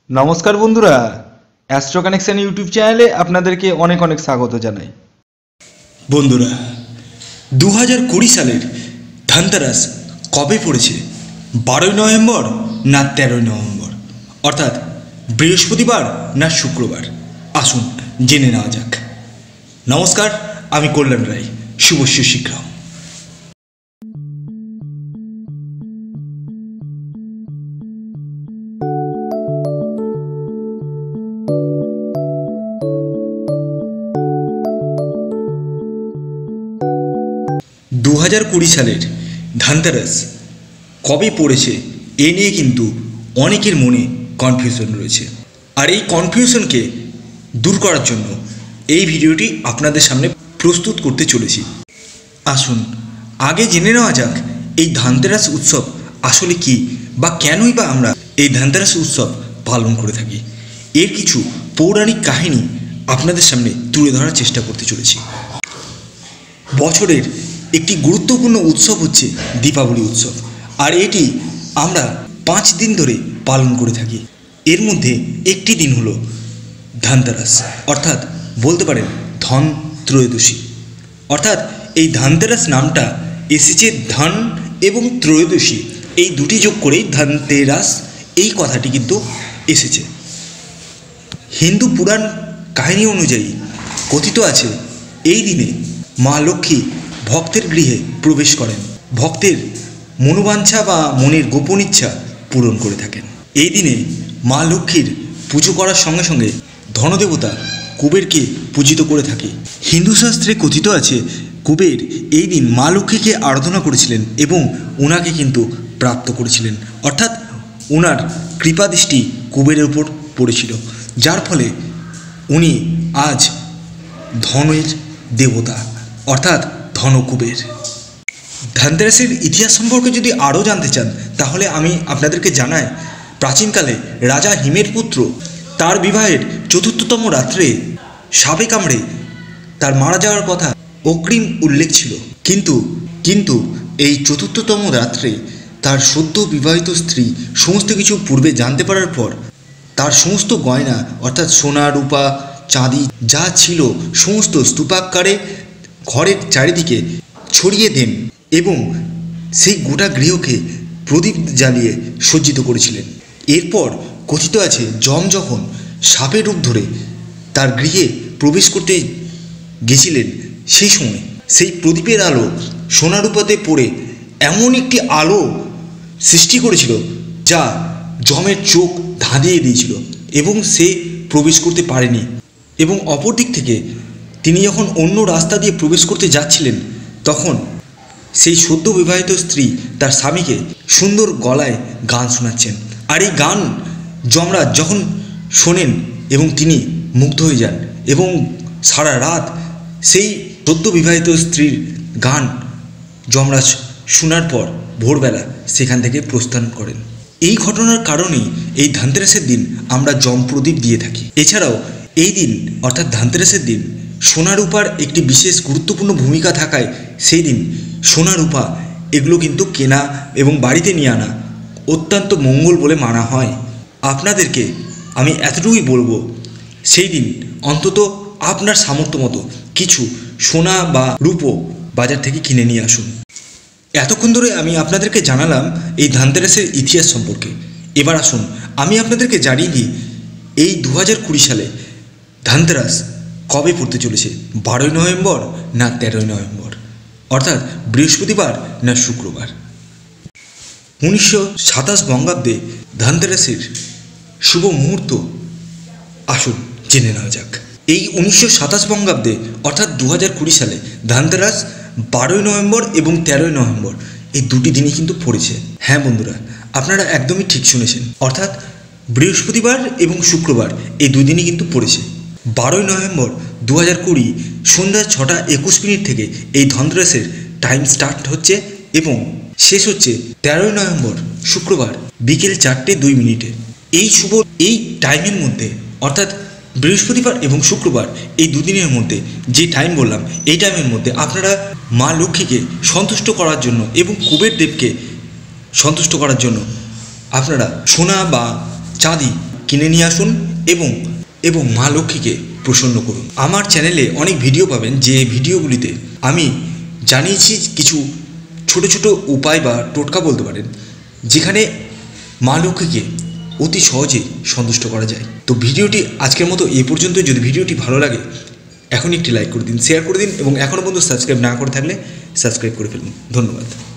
নমস্কার বন্ধুরা, astro connection YouTube চ্যানেলে আপনাদেরকে অনেক অনেক স্বাগত জানাই। বন্ধুরা, 2020 সালের ধনতেরাস কবে পড়েছে? 12ই নভেম্বর না 13ই নভেম্বর, অর্থাৎ বৃহস্পতিবার না শুক্রবার? আসুন জেনে নেওয়া যাক। নমস্কার, আমি কল্যাণ রায়, শুভস্য শীঘ্রম। দু 2020 সালের ধনতেরাস কবে পড়েছে এ নিয়ে কিন্তু অনেকের মনে কনফিউশন রয়েছে, আর এই কনফিউশনকে দূর করার জন্য এই ভিডিওটি আপনাদের সামনে প্রস্তুত করতে চলেছি। আসুন আগে জেনে নেওয়া যাক এই ধনতেরাস উৎসব আসলে কি, বা কেনই বা আমরা এই ধনতেরাস উৎসব পালন করে থাকি। এর কিছু পৌরাণিক কাহিনী আপনাদের সামনে তুলে ধরার চেষ্টা করতে চলেছি। বছরের একটি গুরুত্বপূর্ণ উৎসব হচ্ছে দীপাবলি উৎসব, আর এটি আমরা 5 দিন ধরে পালন করে থাকি। এর মধ্যে একটি দিন হলো ধনতেরাস, অর্থাৎ বলতে পারেন ধন ত্রয়োদশী। অর্থাৎ এই ধনতেরাস নামটা এসেছে ধন এবং ত্রয়োদশী, এই দুটি যোগ করেই ধনতেরাস এই কথাটি কিন্তু এসেছে। হিন্দু পুরাণ কাহিনী অনুযায়ী কথিত আছে এই দিনে মা লক্ষ্মী ভক্তের গৃহে প্রবেশ করেন, ভক্তের মনোবাঞ্ছা বা মনের গোপন ইচ্ছা পূরণ করে থাকেন। এই দিনে মা লক্ষ্মীর পুজো করার সঙ্গে সঙ্গে ধনদেবতা কুবেরকে পূজিত করে থাকে। হিন্দু শাস্ত্রে কথিত আছে কুবের এই দিন মা লক্ষ্মীকে আরাধনা করেছিলেন এবং ওনাকে কিন্তু প্রাপ্ত করেছিলেন, অর্থাৎ ওনার কৃপাদৃষ্টি কুবেরের উপর পড়েছিল, যার ফলে উনি আজ ধনের দেবতা, অর্থাৎ ধনকুবের। ধনতেরাসের ইতিহাস সম্পর্কে যদি আরও জানতে চান তাহলে আমি আপনাদেরকে জানাই, প্রাচীনকালে রাজা হিমের পুত্র তার বিবাহের ৪র্থতম রাত্রে সাপে কামড়ে তার মারা যাওয়ার কথা অগ্রিম উল্লেখ ছিল, কিন্তু এই ৪র্থতম রাত্রে তার সদ্য বিবাহিত স্ত্রী সমস্ত কিছু পূর্বে জানতে পারার পর তার সমস্ত গয়না, অর্থাৎ সোনা রূপা চাঁদি যা ছিল সমস্ত স্তূপাকারে ঘরের চারিদিকে ছড়িয়ে দেন এবং সেই গোটা গৃহকে প্রদীপ জ্বালিয়ে সজ্জিত করেছিলেন। এরপর কথিত আছে যম যখন সাপের রূপ ধরে তার গৃহে প্রবেশ করতে গেছিলেন, সেই সময় সেই প্রদীপের আলো সোনারূপাতে পড়ে এমন একটি আলো সৃষ্টি করেছিল যা যমের চোখ ধাঁধিয়ে দিয়েছিল এবং সে প্রবেশ করতে পারেনি। এবং অপর দিক থেকে তিনি যখন অন্য রাস্তা দিয়ে প্রবেশ করতে যাচ্ছিলেন তখন সেই সদ্য বিবাহিত স্ত্রী তার স্বামীকে সুন্দর গলায় গান শোনাচ্ছেন, আর এই গান যমরাজ যখন শোনেন এবং তিনি মুগ্ধ হয়ে যান এবং সারা রাত সেই সদ্য বিবাহিত স্ত্রীর গান যমরাজ শোনার পর ভোরবেলা সেখান থেকে প্রস্থান করেন। এই ঘটনার কারণেই এই ধনতেরাসের দিন আমরা যম প্রদীপ দিয়ে থাকি। এছাড়াও এই দিন অর্থাৎ ধনতেরাসের দিন সোনা রূপার একটি বিশেষ গুরুত্বপূর্ণ ভূমিকা থাকায় সেই দিন সোনা রূপা এগুলো কিন্তু কেনা এবং বাড়িতে নিয়ে আনা অত্যন্ত মঙ্গল বলে মানা হয়। আপনাদেরকে আমি এতটুকুই বলবো, সেই দিন অন্তত আপনার সামর্থ্য মতো কিছু সোনা বা রূপো বাজার থেকে কিনে নিয়ে আসুন। এতক্ষণ ধরে আমি আপনাদেরকে জানালাম এই ধনতেরাসের ইতিহাস সম্পর্কে। এবার আসুন আমি আপনাদেরকে জানিয়ে দিই এই 2020 সালে ধনতেরাস কবে পড়তে চলেছে, 12ই নভেম্বর না 13ই নভেম্বর, অর্থাৎ বৃহস্পতিবার না শুক্রবার। 1927 বঙ্গাব্দে ধনতেরাসের শুভ মুহূর্ত আসুন জেনে নেওয়া যাক। এই 1927 বঙ্গাব্দে অর্থাৎ 2020 সালে ধনতেরাস 12ই নভেম্বর এবং 13ই নভেম্বর এই দুটি দিনই কিন্তু পড়েছে। হ্যাঁ বন্ধুরা, আপনারা একদমই ঠিক শুনেছেন, অর্থাৎ বৃহস্পতিবার এবং শুক্রবার এই দুই দিনই কিন্তু পড়েছে। 12ই নভেম্বর 2020 সন্ধ্যা 6টা 21 মিনিট থেকে এই ধনতেরাসের টাইম স্টার্ট হচ্ছে এবং শেষ হচ্ছে 13ই নভেম্বর শুক্রবার বিকেল 4টে 2 মিনিটে। এই টাইমের মধ্যে, অর্থাৎ বৃহস্পতিবার এবং শুক্রবার এই দুদিনের মধ্যে যে টাইম বললাম, এই টাইমের মধ্যে আপনারা মা লক্ষ্মীকে সন্তুষ্ট করার জন্য এবং কুবের দেবকে সন্তুষ্ট করার জন্য আপনারা সোনা বা চাঁদি কিনে নিয়ে আসুন এবং মা লক্ষ্মীকে প্রসন্ন করুন। আমার চ্যানেলে অনেক ভিডিও পাবেন, যে ভিডিওগুলিতে আমি জানিয়েছি কিছু ছোট ছোট উপায় বা টোটকা বলতে পারেন, যেখানে মা লক্ষ্মীকে অতি সহজেই সন্তুষ্ট করা যায়। তো ভিডিওটি আজকের মতো এই পর্যন্ত। যদি ভিডিওটি ভালো লাগে এখনই একটি লাইক করে দিন, শেয়ার করে দিন এবং এখনও পর্যন্ত সাবস্ক্রাইব না করে থাকলে সাবস্ক্রাইব করে ফেলুন। ধন্যবাদ।